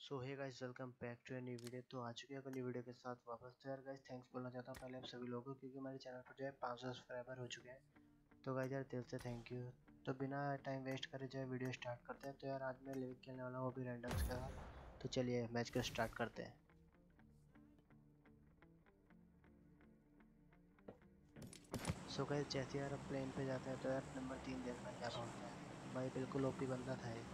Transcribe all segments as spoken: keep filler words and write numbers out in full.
So hey guys, welcome back to a new video. तो आ चुके हैं अपनी वीडियो के साथ वापस। तो यार गाइस, थैंक्स बोलना चाहता हूँ पहले आप सभी लोगों को, क्योंकि हमारे चैनल पर जो है पाँच सौ सब्सक्राइबर हो चुके हैं। तो गाइस यार दिल से थैंक यू। तो बिना टाइम वेस्ट करे जो है वीडियो स्टार्ट करते हैं। तो यार आज मैं लिविक खेलने वाला हूँ, वो भी रैंडम्स के साथ। तो चलिए मैच को स्टार्ट करते हैं। सो गाइस जैसे यार अब प्लेन पे जाते हैं तो यार नंबर तीन देखना क्या ढूंढते हैं। भाई बिल्कुल ओपी बंदा था ये।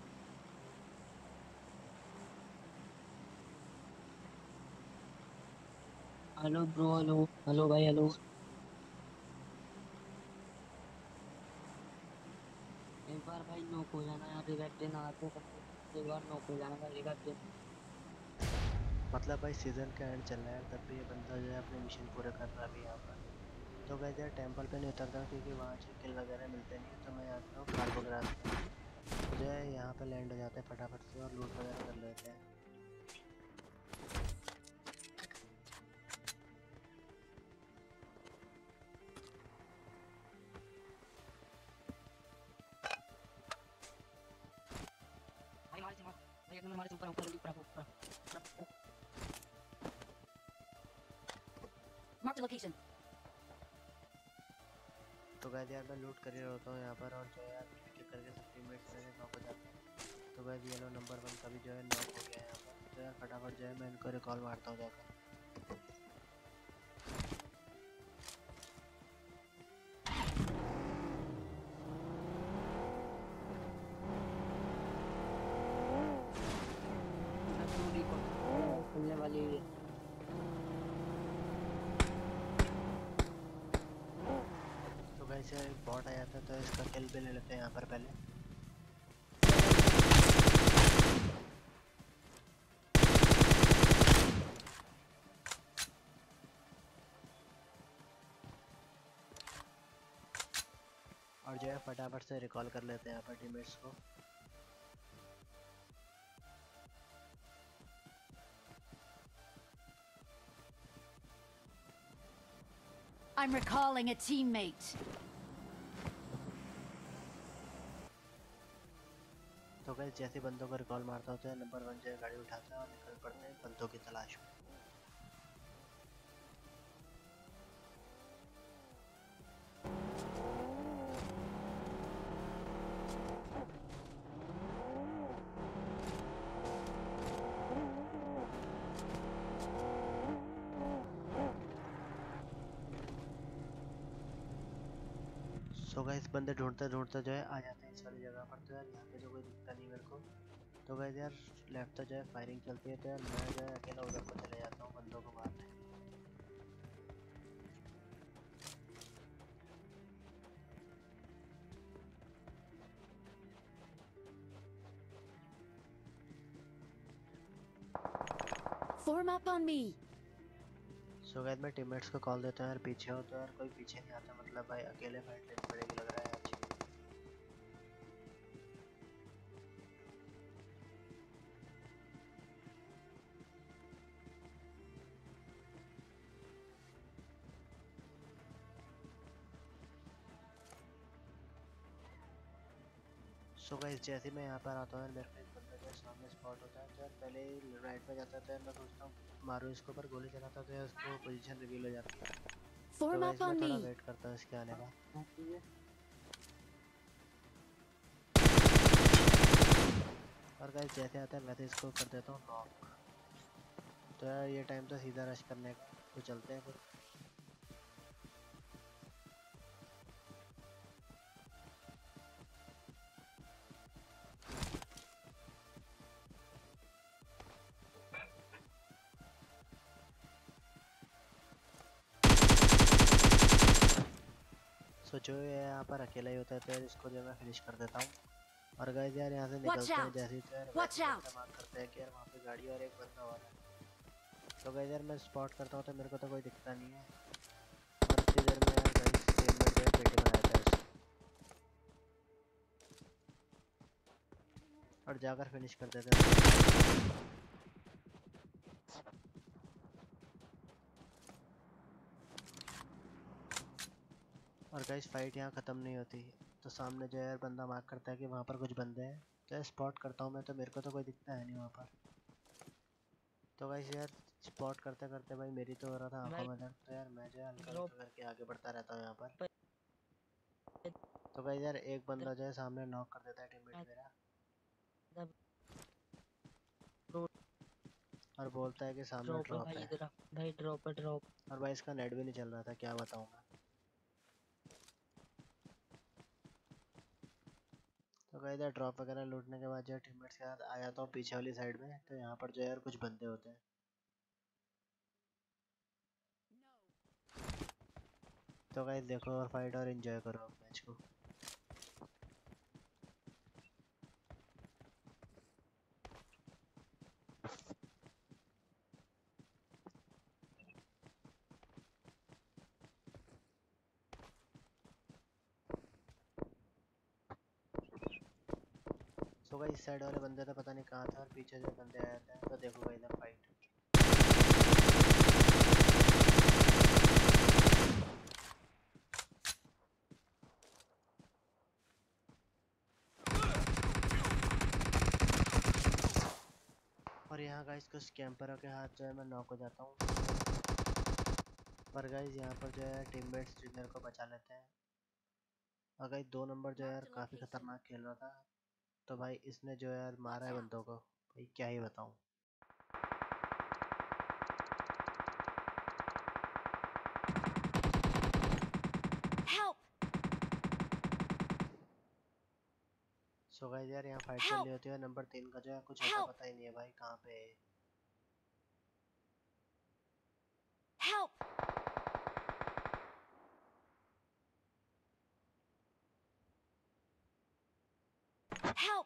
Hello bro. हेलो हेलो भाई। हेलो। एक बार भाई नॉक हो जाना यार, रिवाइव देना आते बंदे को। एक बार नॉक हो जाना भाई, रिवाइव देना। मतलब भाई सीजन का एंड चल रहा है यार, तब भी ये बंदा जो है अपने मिशन पूरे कर रहा है अभी यहाँ पर। तो गाइस यार टेंपल पे नहीं उतरता हूँ, क्योंकि वहाँ जो किल वगैरह मिलते नहीं है। तो मैं आता हूँ कार्बोग्रास पे। तो जो है यहाँ पे लैंड हो जाते हैं फटाफट से और लूट वगैरह कर लेते हैं। भाई हमारे से मार भाई, एकदम हमारे से ऊपर ऊपर जल्दी ऊपर ऊपर ऊपर। Mark the location. तो गाइस यार मैं लूट कर ही रहता हूँ यहाँ पर, और जो है यार एक एक करके सब टीममेट्स मेरे नॉक हो जाते हैं। तो गाइस ये लो नंबर वन का भी जो है नॉक हो गया है यहाँ पर। तो यार फटाफट जो है मैं इनको रिकॉल मारता हूँ जाकर। मैं टू रिकॉल खुलने वाली हुई है। तो गाइस यार एक बॉट आ जाता है, तो इसका किल भी ले लेते हैं यहाँ पर पहले। और जो है फटाफट से रिकॉल कर लेते हैं यहाँ पर टीममेट्स को। I'm recalling a teammate. तो गाइस जैसे बंदों को रिकॉल मारता होता है, नंबर वन जो है गाड़ी उठाता है और निकल पड़ते हैं बंदों की तलाश में। सो गाइस बंदे ढूंढते ढूंढते जो है आ जाते हैं इस वाली जगह पर। तो यार यहाँ पे जो कोई दिखता नहीं मेरे को। तो गाइस यार लेफ्ट तो जो है फायरिंग चलती है। तो यार मैं जो है अकेला उधर को चले जाता हूँ बंदों को मारने। Form up on me. So guys मैं टीममेट्स को कॉल देता हूँ यार पीछे हो। तो यार कोई पीछे नहीं आता, मतलब भाई अकेले फाइट लेनी पड़ेगी लग रहा है आज। सो गाइस जैसे मैं यहाँ पर आता हूँ यार, मेरे को एक बंदा जो है सामने स्पॉट होता है। तो यार पहले ही राइट में जाता है। तो यार मैं सोचता हूँ मारो इसको, पर गोली चलाता तो यार उसको पोजीशन रिवील हो जाती है। तो Form up गाइस मैं on थोड़ा me. वेट करता हूँ इसके आने का। और गाइस जैसे आता है वैसे इसको कर देता हूँ नॉक। तो यार ये टाइम तो सीधा रश करने का है, तो चलते हैं फिर। सो जो ये यहाँ पर अकेला ही होता है, तो यार इसको जो मैं फिनिश कर देता हूँ। और गाइस यार यहाँ से Watch निकलते हैं out. जैसे ही, तो यार Watch वैसे ही बंदा out. मार्क करते हैं कि यार वहाँ पे गाड़ी और एक बंदा और है। तो गाइस यार मैं स्पॉट करता हूँ तो मेरे को तो कोई दिखता नहीं है। और इतनी देर में यार गाइस टीममेट जो है पेटी बनाया था इसको, और जाकर फिनिश कर देते हैं। और गाइस फाइट यहाँ ख़त्म नहीं होती। तो सामने जो है यार बंदा मार्क करता है कि वहाँ पर कुछ बंदे हैं। तो स्पॉट करता हूँ मैं, तो मेरे को तो कोई दिखता है नहीं वहाँ पर। तो गाइस यार स्पॉट करते करते भाई मेरी तो हो रहा था आंखों भाई में दर्द, तो यार मैं जो है हल्का ड्रॉप हल्का करके आगे बढ़ता रहता हूँ यहाँ पर। पे तो गाइस यार एक बंदा जो है सामने नॉक कर देता है टीममेट मेरा, और बोलता है कि सामने ड्रॉप है ड्रॉप भाई, है। इधर आ भाई, ड्रॉप है ड्रॉप। और भाई इसका नेट भी नहीं चल रहा था, क्या बताऊँ मैं। तो गाइस यार ड्रॉप वगैरह लूटने के बाद जो है टीममेट्स के साथ आ जाता हूँ पीछे वाली साइड में, तो यहाँ पर जो है यार कुछ बंदे होते हैं। तो गाइस देखो और फाइट और एंजॉय करो अब मैच को। सो गाइस इस साइड वाले बंदे तो पता नहीं कहाँ थे, और पीछे जो बंदे आए थे, तो देखो गाइस इधर फाइट। और यहाँ गाइस कुछ कैंपरों के हाथ जो है मैं नॉक हो जाता हूँ, पर गाइस यहाँ पर जो है टीममेट्स मेरे को बचा लेते हैं। और गाइस दो नंबर जो है यार काफ़ी खतरनाक खेल रहा था, तो भाई इसने जो है यार मारा है बंदों को, भाई क्या ही बताऊँ। Help! सो गाइस यार यहाँ फाइट चल Help! रही होती है, नंबर तीन का जो है कुछ होता Help! पता ही नहीं है भाई कहाँ पे है। Help! Help!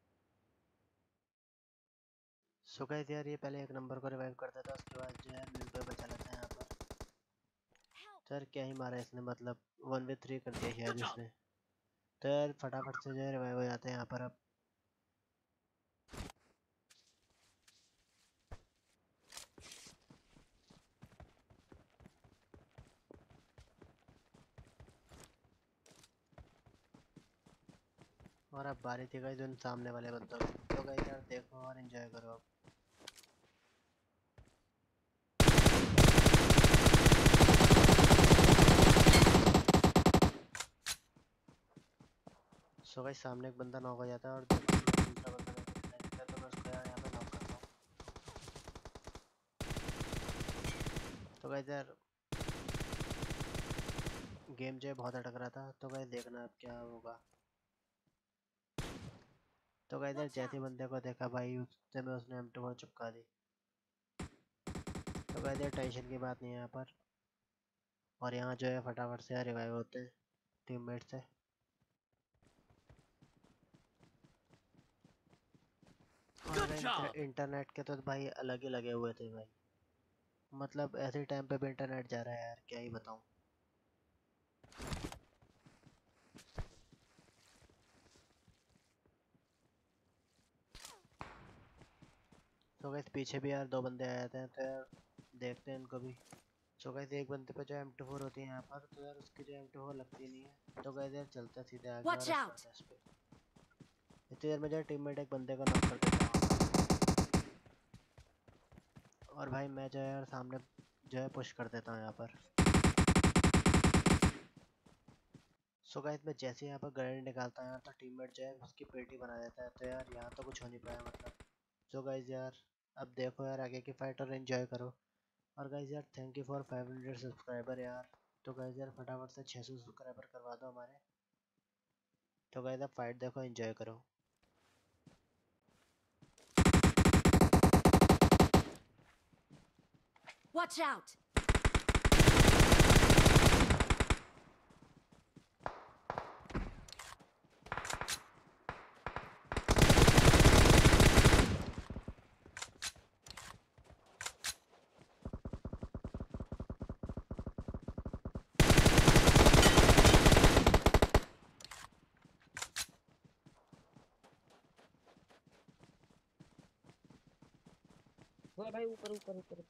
सो गाइस यार ये पहले एक नंबर को रिवाइव कर देता है, उसके बाद जो है मिल पे बचा लेता है यहाँ पर। तो यार क्या ही मारा इसने, मतलब वन वे थ्री कर दिया शायद इसने। तो यार फटाफट से जो है रिवाइव हो जाते हैं यहाँ पर अब। और अब बारी थी गाइस उन सामने वाले बंदों की, तो गाइस यार देखो और एंजॉय करो अब। सो गाइस सामने एक बंदा नॉक हो जाता है, और देखो दूसरा बंदा मेरे को दिखाई देता है, तो मैं उसको यार यहाँ पे नॉक करता हूँ। तो गाइस यार गेम जो है बहुत अटक रहा था, तो गाइस देखना अब क्या होगा। तो गाइस यार Watch जैसे out! बंदे को देखा भाई उससे में उसने एम टू फोर चिपका दी। तो गाइस यार टेंशन की बात नहीं है यहाँ पर, और यहाँ जो है फटाफट से रिवाइव होते हैं टीममेट से। और इंटर, इंटरनेट के तो भाई अलग ही लगे हुए थे भाई, मतलब ऐसे टाइम पे भी इंटरनेट जा रहा है यार, क्या ही बताऊँ। तो गाइस पीछे भी यार दो बंदे आ जाते हैं, तो यार देखते हैं इनको भी। सो गाइस एक बंदे पे जो एम टू फोर होती है यहाँ पर, तो यार उसकी जो एम टू फोर लगती नहीं है, तो गाइस यार चलते हैं सीधे आगे और Watch रश out! करते हैं इस पे। इतनी देर में जो है टीममेट एक बंदे को नॉक कर देता है, और भाई मैं जो है यार सामने जो है पुश कर देता हूँ यहाँ पर। सो गाइस मैं जैसे यहाँ पर ग्रेनेड निकालता हूँ यार, तो टीममेट जो है उसकी पेटी बना देता है, तो यार यहाँ तो कुछ हो नहीं पाया मतलब। सो गाइस यार अब देखो यार आगे की फाइट और एंजॉय करो। और गाइस यार thank you for five hundred subscriber यार। तो गाइस यार फटाफट से छह सौ सब्सक्राइबर करवा दो हमारे। तो गाइस अब फाइट देखो एंजॉय करो। Watch out! वो भाई ऊपर ऊपर ऊपर।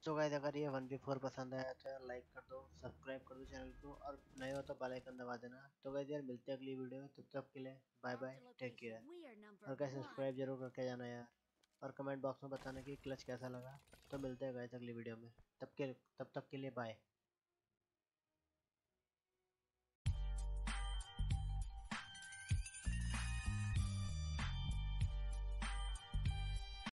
तो गाइस अगर ये वन वी फोर पसंद आया तो यार लाइक कर दो, सब्सक्राइब कर दो चैनल को, और नए हो तो बेल आइकन दबा देना। तो गाइस यार मिलते हैं अगली वीडियो में, तब तक के लिए bye bye, Marked a take location. Care. We are number और गाइस one. सब्सक्राइब जरूर करके जाना यार, और कमेंट बॉक्स में बताना कि क्लच कैसा लगा। तो मिलते हैं गाइस अगली वीडियो में, तब के तब तक के लिए बाय।